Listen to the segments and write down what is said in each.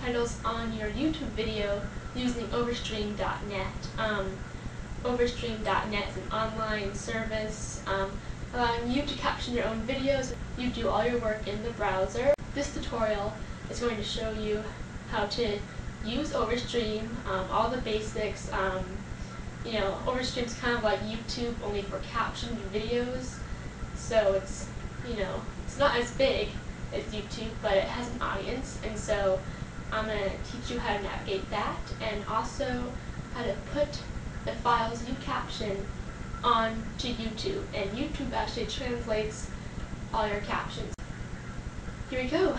subtitles on your YouTube video using Overstream.net. Overstream.net is an online service allowing you to caption your own videos. You do all your work in the browser. This tutorial is going to show you how to use Overstream, all the basics. Overstream is kind of like YouTube, only for captioned videos. So it's not as big as YouTube, but it has an audience, and so I'm going to teach you how to navigate that, and also how to put the files you caption onto YouTube, and YouTube actually translates all your captions. Here we go.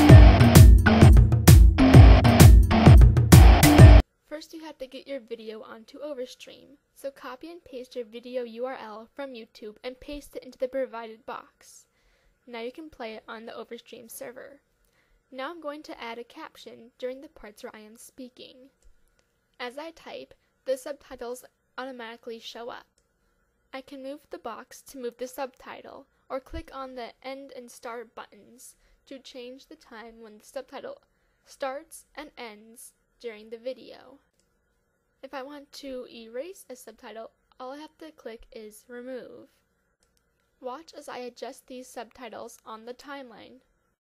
First, you have to get your video onto Overstream. So copy and paste your video URL from YouTube and paste it into the provided box. Now you can play it on the Overstream server. Now I'm going to add a caption during the parts where I am speaking. As I type, the subtitles automatically show up. I can move the box to move the subtitle, or click on the end and start buttons to change the time when the subtitle starts and ends during the video. If I want to erase a subtitle, all I have to click is remove. Watch as I adjust these subtitles on the timeline.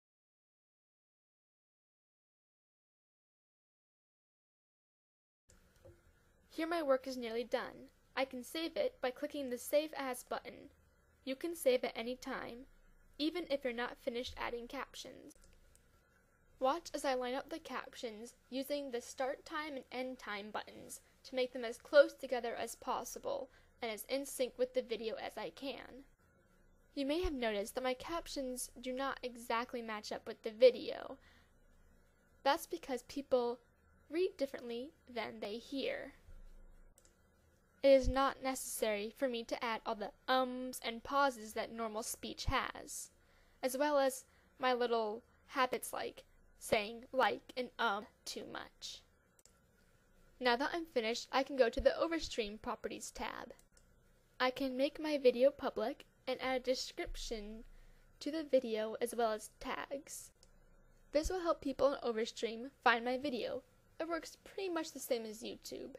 Here my work is nearly done. I can save it by clicking the Save As button. You can save at any time, even if you're not finished adding captions. Watch as I line up the captions using the Start Time and End Time buttons to make them as close together as possible and as in sync with the video as I can. You may have noticed that my captions do not exactly match up with the video. That's because people read differently than they hear. It is not necessary for me to add all the ums and pauses that normal speech has, as well as my little habits like saying like and too much. Now that I'm finished, I can go to the Overstream Properties tab. I can make my video public and add a description to the video as well as tags. This will help people in Overstream find my video. It works pretty much the same as YouTube.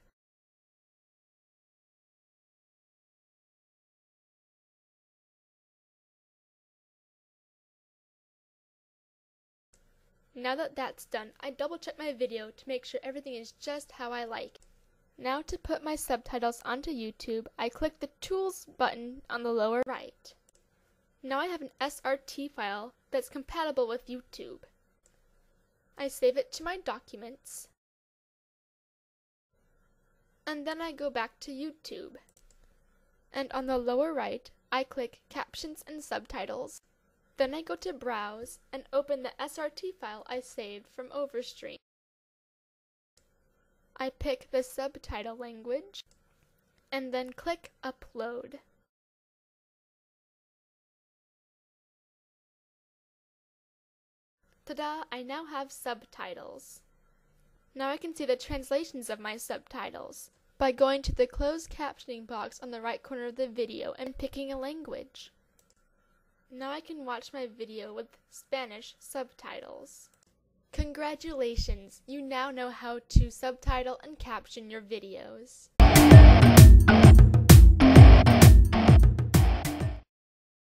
Now that that's done, I double check my video to make sure everything is just how I like. Now to put my subtitles onto YouTube, I click the Tools button on the lower right. Now I have an SRT file that's compatible with YouTube. I save it to my documents, and then I go back to YouTube. And on the lower right, I click Captions and Subtitles. Then I go to Browse and open the SRT file I saved from Overstream. I pick the subtitle language and then click Upload. Ta-da! I now have subtitles. Now I can see the translations of my subtitles by going to the closed captioning box on the right corner of the video and picking a language. Now I can watch my video with Spanish subtitles. Congratulations! You now know how to subtitle and caption your videos.